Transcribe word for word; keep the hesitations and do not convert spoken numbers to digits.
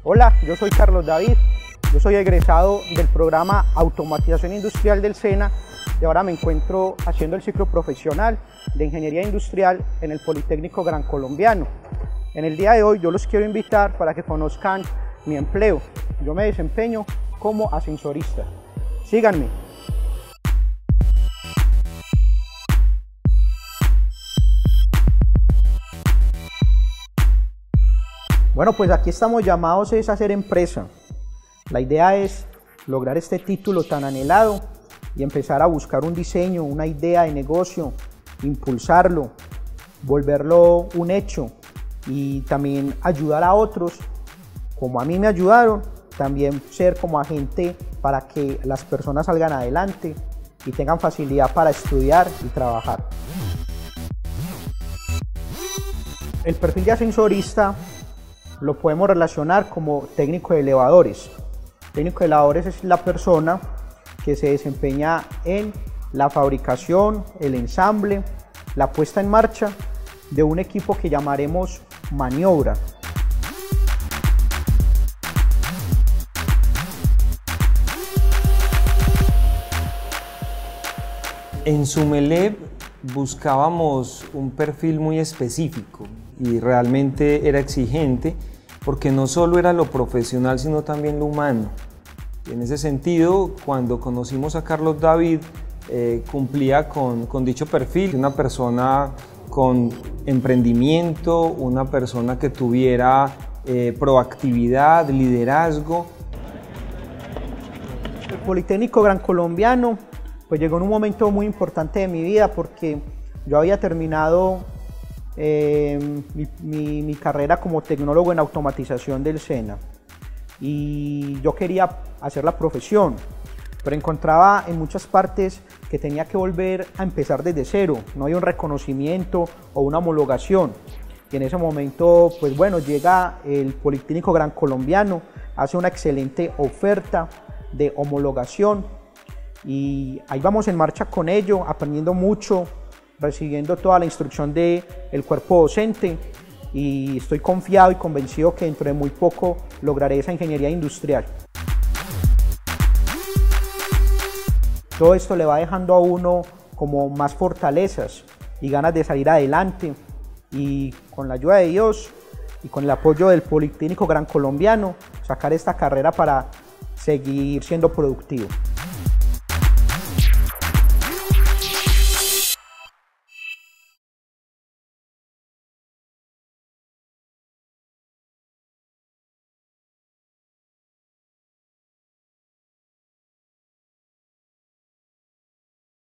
Hola, yo soy Carlos David, yo soy egresado del programa Automatización Industrial del SENA y ahora me encuentro haciendo el ciclo profesional de Ingeniería Industrial en el Politécnico Gran Colombiano. En el día de hoy yo los quiero invitar para que conozcan mi empleo. Yo me desempeño como ascensorista. Síganme. Bueno, pues aquí estamos llamados es a hacer empresa. La idea es lograr este título tan anhelado y empezar a buscar un diseño, una idea de negocio, impulsarlo, volverlo un hecho y también ayudar a otros, como a mí me ayudaron, también ser como agente para que las personas salgan adelante y tengan facilidad para estudiar y trabajar. El perfil de ascensorista lo podemos relacionar como técnico de elevadores. Técnico de elevadores es la persona que se desempeña en la fabricación, el ensamble, la puesta en marcha de un equipo que llamaremos maniobra. En Sumelev buscábamos un perfil muy específico y realmente era exigente porque no solo era lo profesional sino también lo humano. Y en ese sentido, cuando conocimos a Carlos David, eh, cumplía con, con dicho perfil, una persona con emprendimiento, una persona que tuviera eh, proactividad, liderazgo. El Politécnico Gran Colombiano pues llegó en un momento muy importante de mi vida porque yo había terminado eh, mi, mi, mi carrera como tecnólogo en automatización del SENA y yo quería hacer la profesión, pero encontraba en muchas partes que tenía que volver a empezar desde cero, no había un reconocimiento o una homologación. Y en ese momento, pues bueno, llega el Politécnico Gran Colombiano, hace una excelente oferta de homologación y ahí vamos en marcha con ello, aprendiendo mucho, recibiendo toda la instrucción del cuerpo docente y estoy confiado y convencido que dentro de muy poco lograré esa ingeniería industrial. Todo esto le va dejando a uno como más fortalezas y ganas de salir adelante y con la ayuda de Dios y con el apoyo del Politécnico Gran Colombiano sacar esta carrera para seguir siendo productivo.